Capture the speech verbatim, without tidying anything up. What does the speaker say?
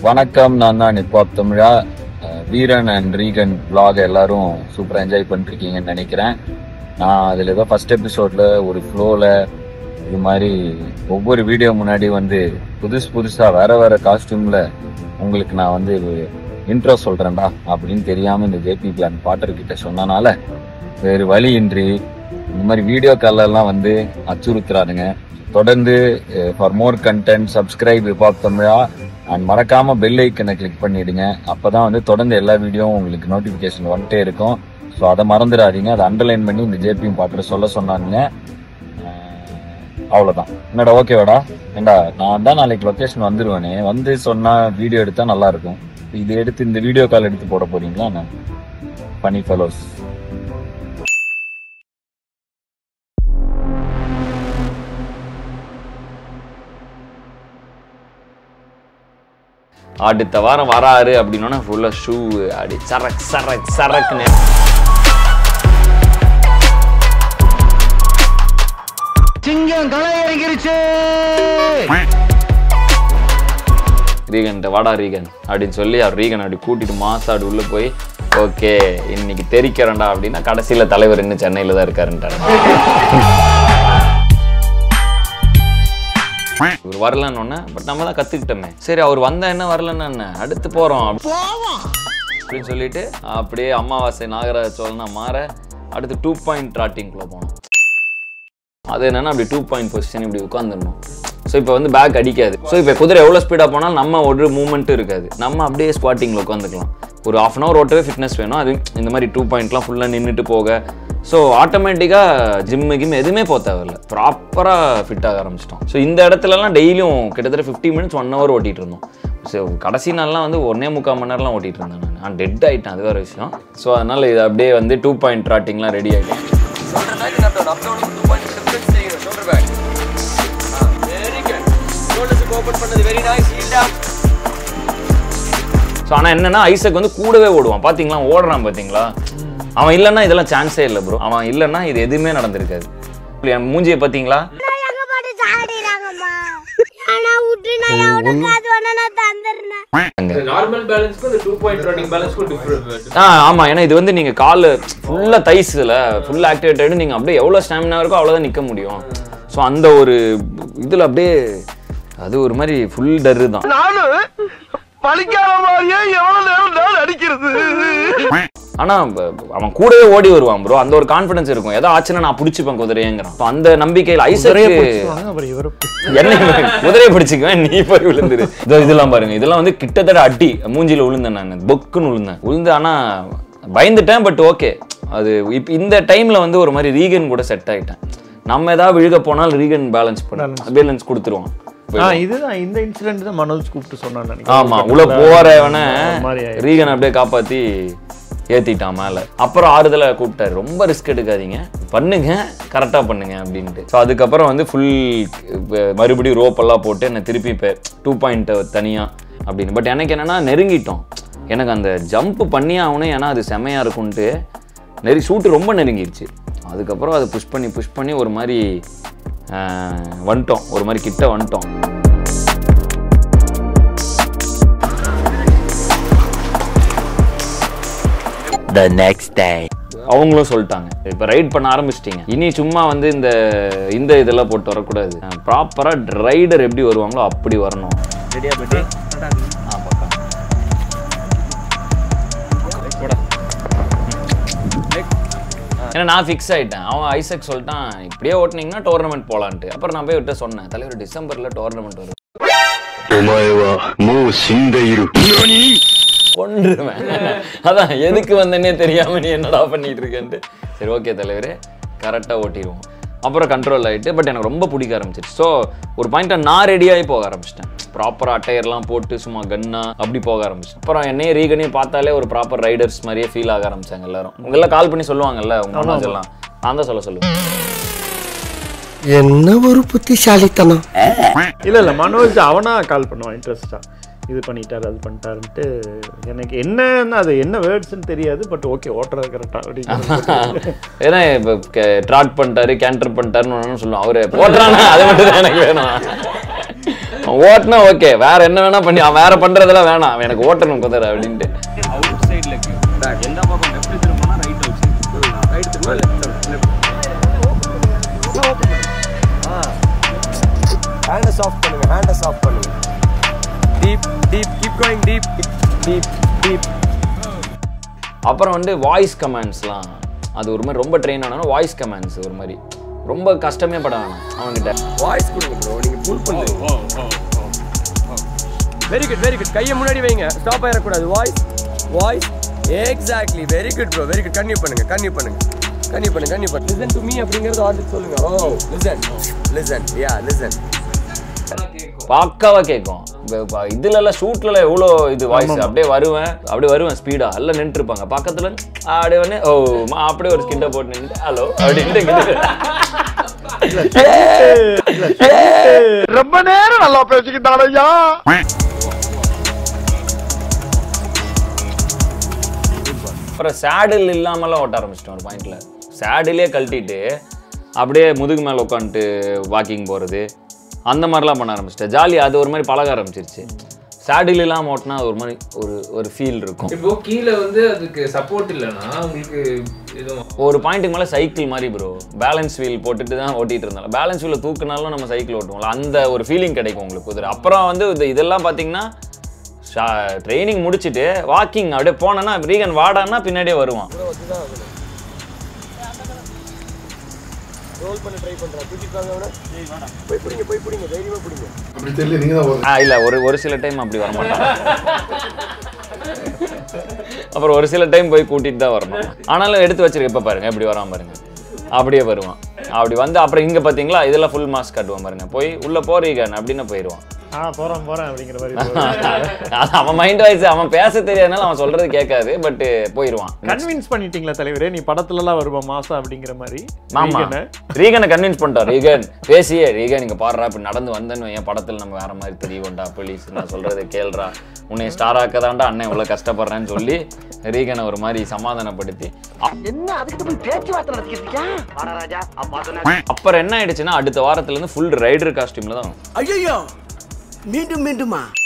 வணக்கம், நான் தான் Hiphop Tamizha. Veeran and Reagan vlog எல்லாரும் சூப்பரா என்ஜாய் பண்ணிருக்கீங்கன்னு நினைக்கிறேன். நான் அதுல ஏதோ ஃபர்ஸ்ட் எபிசோட்ல ஒரு ஃப்ளோல இது மாதிரி ஒவ்வொரு வீடியோ முன்னாடி வந்து புதுசு புதுசா வேற வேற காஸ்டியூம்ல உங்களுக்கு நான் வந்து இன்ட்ரோ சொல்றேன்டா அப்படின்னு தெரியாம இந்த ஜேபி பிளான் பாட்டர்கிட்ட சொன்னனால வேறு வழியின்றி இந்த மாதிரி வீடியோ காலெல்லாம் வந்து அச்சுறுத்துறானுங்க. தொடர்ந்து for more content subscribe Hiphop Tamizha and மறக்காம பெல் ஐக்கனை கிளிக் பண்ணிடுங்க. அப்பதான் வந்து தொடர்ந்து எல்லா வீடியோவும் உங்களுக்கு நோட்டிபிகேஷன் வந்துட்டே இருக்கும். ஸோ அதை மறந்துடாதீங்க. அதை அண்டர்லைன் பண்ணி இந்த ஜேபி பாட்டரை சொல்ல சொன்னாங்க. அவ்வளோதான். என்னடா ஓகேவாடா? ஏண்டா நான் தான் நாளைக்கு லொக்கேஷன் வந்துடுவேனே, வந்து சொன்னா வீடியோ எடுத்தா நல்லா இருக்கும். இது எடுத்து இந்த வீடியோ கால் எடுத்து போட போறீங்களா? நான் பண்ணி ஃபெலோஸ் அடுத்த வாரம் வராரு அப்படின்னா ஃபுல்லா ஷூ அடி சரக் சரக் சரக்குன்னு சிங்கம் களை இறங்கிருச்சு. ரீகன் வாடா ரீகன் அப்படின்னு சொல்லி அவர் ரீகன் அப்படி கூட்டிட்டு மாசாடு உள்ள போய் ஓகே இன்னைக்கு தெரிக்கிறேன்டா அப்படின்னா கடைசியில தலைவர் இன்னும் சென்னையில தான் இருக்காருன்றாரு. இவர் வரலன்னு பட் நம்ம தான் கத்துக்கிட்டோமே, சரி அவர் வந்தா என்ன வரலன்னு என்ன அடுத்து போறோம் அப்படின்னு சொல்லிட்டு அப்படியே அமாவாசை நாகராஜ சோழனா மாற அடுத்து டூ பாயிண்ட் ராட்டிங்குள்ள போனோம். அது என்னன்னா அப்படி டூ பாயிண்ட் பொசிஷன் இப்படி உட்காந்துடணும். ஸோ இப்போ வந்து பேக் அடிக்காது. ஸோ இப்போ குதிரை எவ்வளோ ஸ்பீடாக போனாலும் நம்ம ஒரு மூவ்மெண்ட்டும் இருக்காது, நம்ம அப்படியே ஸ்குவாட்டிங்கில் உட்காந்துக்கலாம். ஒரு ஆஃப் அன் ஹவர் ஓட்டவே ஃபிட்னஸ் வேணும். அது இந்த மாதிரி டூ பாயிண்ட்லாம் ஃபுல்லாக நின்றுட்டு போக ஸோ ஆட்டோமேட்டிக்காக ஜிம்மு கிம் எதுவுமே போக தேவையில்லை, ப்ராப்பராக ஃபிட் ஆக ஆரம்பிச்சிட்டோம். ஸோ இந்த இடத்துலலாம் டெய்லியும் கிட்டத்தட்ட ஃபிஃப்டி மினிட்ஸ் ஒன் ஹவர் ஓட்டிகிட்டு இருந்தோம். ஸோ கடைசி நாள்லாம் வந்து ஒன்னே முக்கால் மணி நேரம்லாம் ஓட்டிகிட்டு இருந்தேன் நான். நான் டெட் ஆகிட்டேன், அது வேறு விஷயம். ஸோ அதனால் இது அப்படியே வந்து டூ பாயிண்ட் ராட்டிங்லாம் ரெடி ஆகிடும். ஸோ ஆனால் என்னன்னா ஐசக் வந்து கூடவே ஓடுவான். பார்த்தீங்களா ஓடுறான் பார்த்தீங்களா? அவன் இல்லைன்னா இதெல்லாம் சான்ஸே இல்லை ப்ரோ. அவன் இல்லைன்னா இது எதுவுமே நடந்திருக்காது. என் மூஞ்சியை பார்த்தீங்களா? ஆமா, ஏன்னா இது வந்து நீங்க கால் ஃபுல்லா தைஸ்ல ஃபுல் ஆக்டிவேட்டட், நீங்க அப்படியே எவ்வளவு ஸ்டாமினா இருக்கோ அவ்வளவுதான் நிக்க முடியும். ஸோ அந்த ஒரு இதுல அப்படியே அது ஒரு மாதிரி ஃபுல் டர்ரு தான். ஆனா அவன் கூடவே ஓடி வருவான் ப்ரோ, அந்த ஒரு கான்ஃபிடன்ஸ் இருக்கும். ஏதோ ஆச்சுன்னா நான் பிடிச்சிப்பேன் குதிரையேங்கிறான். அந்த நம்பிக்கையில் ஐசரே என்ன குதிரையை பிடிச்சிக்குவேன், நீ போய் விழுந்துரு. இதெல்லாம் பாருங்க, இதெல்லாம் வந்து கிட்டத்தட்ட அடி மூஞ்சில விழுந்தேன் நான், பொக்குன்னு விழுந்தேன் விழுந்து. ஆனா பயந்துட்டேன், பட் ஓகே. அது இப்ப இந்த டைம்ல வந்து ஒரு மாதிரி ரீகன் கூட செட் ஆகிட்டேன். நம்ம ஏதாவது விழுக போனால் ரீகன் பேலன்ஸ் பண்ண பேலன்ஸ் கொடுத்துருவான். இதுதான் இந்த இன்சிடென்ட் தான் மனோஜ் கூப்பிட்டு சொன்னான். ஆமா, உள்ள போறவன ரீகன் அப்படியே காப்பாத்தி ஏத்திட்டான் மேல. அப்புறம் ஆறுதல கூப்பிட்டாரு, ரொம்ப ரிஸ்க் எடுக்காதீங்க, பண்ணுங்க கரெக்டா பண்ணுங்க அப்படின்ட்டு. ஸோ அதுக்கப்புறம் வந்து ஃபுல் மறுபடியும் ரோப் எல்லாம் போட்டு என்ன திருப்பி இப்போ டூ பாயிண்ட் தனியா அப்படின்னு. பட் எனக்கு என்னன்னா நெருங்கிட்டோம், எனக்கு அந்த ஜம்ப் பண்ணி ஆகணும், ஏன்னா அது செமையா இருக்கும்ட்டு நெரு ஷூட்டு ரொம்ப நெருங்கிடுச்சு. அதுக்கப்புறம் அதை புஷ் பண்ணி புஷ் பண்ணி ஒரு மாதிரி வந்துட்டோம், ஒரு மாதிரி கிட்ட வந்துட்டோம். The next day அவங்களும் சொல்லிட்டாங்க, இப்போ ரைட் பண்ண ஆரம்பிச்சிட்டீங்க, இனி சும்மா வந்து இந்த இந்த இதெல்லாம் போட்டு வரக்கூடாது, ப்ராப்பராக ரைடர் எப்படி வருவாங்களோ அப்படி வரணும். ரெடியா போயிட்டு ஆ பக்கம் ஏன்னா நான் ஃபிக்ஸ் ஆகிட்டேன். அவன் ஐசக் சொல்லிட்டான் இப்படியே ஓட்டினீங்கன்னா டோர்னமெண்ட் போகலான்ட்டு. அப்புறம் நான் போய் விட்டு சொன்னேன், தலைவர் டிசம்பர்ல டோர்னமெண்ட் வரும், கொன்றுவேன். அதான் எதுக்கு வந்தேன்னே தெரியாம நீ என்னடா பண்ணிட்டு இருக்கேன்ட்டு. சரி ஓகே தலைவரே, கரெக்டாக ஓட்டிடுவோம். அப்புறம் கண்ட்ரோல் ஆகிட்டு. பட் எனக்கு ரொம்ப பிடிக்க ஆரம்பிச்சிருச்சு. ஸோ ஒரு பாயிண்ட்டை நான் ரெடியாகி போக ஆரம்பிச்சிட்டேன், ப்ராப்பராக அட்டையர்லாம் போட்டு சும்மா கன்னா அப்படி போக ஆரம்பிச்சிட்டேன். அப்புறம் என்னையே ரீகனையும் பார்த்தாலே ஒரு ப்ராப்பர் ரைடர்ஸ் மாதிரியே ஃபீல் ஆக ஆரம்பிச்சாங்க எல்லாரும். உங்களெல்லாம் கால் பண்ணி சொல்லுவாங்கல்ல உங்க மனோஜ் எல்லாம், நான் தான் சொல்ல சொல்லுவேன். என்ன ஒரு புத்திசாலித்தனம். இல்லை இல்லை மனோஜ் அவனா கால் பண்ணுவான் இன்ட்ரெஸ்டா, இது பண்ணிட்டாரு அது பண்ணிட்டாருன்ட்டு. எனக்கு என்ன அது என்ன வேர்ட்ஸ்ன்னு தெரியாது, பட் ஓகே ஓட்டுறது கரெக்டாக அப்படின்னு. ஏன்னா இப்போ ட்ராட் பண்ணிட்டாரு கேண்டர் பண்ணிட்டாருன்னு சொல்லுவோம், அவரு ஓட்டுறானா அதை மட்டும் தான் எனக்கு வேணும். ஓட்டுனா ஓகே, வேற என்ன வேணா பண்ணி வேற பண்றதெல்லாம் வேணாம், எனக்கு ஓட்டணும் குதிரை அப்படின்ட்டு. அவுட் சைடுல பேக் எந்த பக்கம் லெஃப்ட் திரும்பினா ரைட் அவுட் சைடு, ரைட் திரும்ப லெஃப்ட் லெஃப்ட். ஆ ஹேண்ட் சாஃப்ட் பண்ணுங்க, ஹேண்ட் சாஃப்ட் பண்ணுங்க. Deep deep keep going deep deep deep. அப்புறம் வந்து வாய்ஸ் கமாண்ட்ஸ்லாம் அது ஒரு மாதிரி ரொம்ப ட்ரெயின் ஆனாலும் வாய்ஸ் கமாண்ட்ஸ் ஒரு மாதிரி ரொம்ப கஷ்டமே பட வேணாம் அவன்கிட்ட. வாய்ஸ் கொடுங்க ப்ரோ, நீங்க புல் பண்ணுங்க. Very good very good. கையை முன்னாடி வைங்க, ஸ்டாப் ஆயிடக்கூடாது. Voice voice exactly. Very good bro, very good. Continue பண்ணுங்க கன்டினியூ பண்ணுங்க கன்டினியூ பண்ணுங்க கன்டினியூ பண்ணுங்க. லிசன் டு மீ அப்படிங்கறது ஆர்டர் சொல்லுங்க. Oh listen listen ya listen. பக்காவா கேட்கும். இதுல எல்லாம் ஷூட்ல எவ்வளோ இது வாய்ஸ் அப்படியே வருவேன் அப்படியே வருவேன் ஸ்பீடா எல்லாம் நின்று இருப்பாங்க பக்கத்துல அப்படியே வந்து ஓ அப்படியே ஒரு ஸ்கிட்ட போட்டு நின்று ஹலோ அப்படின்ட்டு ரொம்ப நேரம் நல்லா பேசிக்கிட்டான் ஐயா. அப்புறம் சேடில் இல்லாமலாம் ஓட்ட ஆரம்பிச்சிட்டோம் ஒரு பாயிண்ட்ல. சேடிலே கழட்டிட்டு அப்படியே முதுகு மேலே உட்காந்துட்டு வாக்கிங் போகிறது அந்த மாதிரிலாம் பண்ண ஆரம்பிச்சிட்டேன். ஜாலி அது ஒரு மாதிரி பழக ஆரம்பிச்சிருச்சு. சேடில் இல்லாமல் ஓட்டினா ஒரு மாதிரி ஒரு ஒரு ஃபீல் இருக்கும். இப்போ கீழே வந்து அதுக்கு சப்போர்ட் இல்லைன்னா உங்களுக்கு எதுவும் ஒரு பாயிண்ட்டுக்கு மேலே சைக்கிள் மாதிரி ப்ரோ பேலன்ஸ் வீல் போட்டுட்டு தான் ஓட்டிகிட்டு இருந்தாலும் பேலன்ஸ் வீலை தூக்குனாலும் நம்ம சைக்கிள் ஓட்டுவோம்ல அந்த ஒரு ஃபீலிங் கிடைக்கும் உங்களுக்கு குதிரை. அப்புறம் வந்து இது இதெல்லாம் பார்த்தீங்கன்னா ட்ரைனிங் முடிச்சுட்டு வாக்கிங் அப்படியே போனேன்னா ரீகன் வாடான்னா பின்னாடியே வருவான். ரோல் பண்ண ட்ரை பண்றா. தூக்கிட்டாங்க அவன. ஏய் வாடா. போய் புடிங்க போய் புடிங்க தைரியமா புடிங்க. அப்படி தெரியல நீங்க தான் வரணும். ஆ இல்ல ஒரு ஒரு சில டைம் அப்படி வர மாட்டாங்க. அப்புறம் ஒரு சில டைம் போய் கூட்டிட்டு தான் வரணும். ஆனாலும் எடுத்து வச்சிருக்க இப்ப பாருங்க எப்படி வராம பாருங்க. அப்படியே வருவான். அப்படி வந்து அப்புறம் இங்க பாத்தீங்களா இதெல்லாம் ஃபுல் மாஸ்க் காட்டுவான் பாருங்க. போய் உள்ள போறீங்கன்னு அப்படின்னு போயிடுவான். ஆ போறேன் போறேன் அப்படிங்கிற மாதிரி. அவன் மைண்ட் வாய்ஸ் அவன் பேச தெரியாதனால அவன் சொல்றது கேட்காது. பட் போயிடுவான். கன்வின்ஸ் பண்ணிட்டீங்களா தலைவரே? நீ படத்துல எல்லாம் வருவா மாசா அப்படிங்கிற மாதிரி. ஆமா ரீகனை கன்வின்ஸ் பண்ணிட்டான். ரீகன் பேசியே ரீகன் நீங்க பாடுறா இப்படி நடந்து வந்தேன்னு என் படத்துல நம்ம வேற மாதிரி தெரியும்டா ப்ளீஸ் நான் சொல்றதை கேள்றா உன்னை ஸ்டார் ஆக்கதான்டா அண்ணன் இவ்வளவு கஷ்டப்படுறேன்னு சொல்லி ரீகனை ஒரு மாதிரி சமாதானப்படுத்தி என்ன அதுக்கு போய் பேச்சுவார்த்தை நடத்திக்கிட்டு ராஜா அப்புறம் என்ன ஆயிடுச்சுன்னா அடுத்த வாரத்துல இருந்து ஃபுல் ரைடர் காஸ்டியூம்ல தான். ஐயோ மீண்டும் மீண்டுமா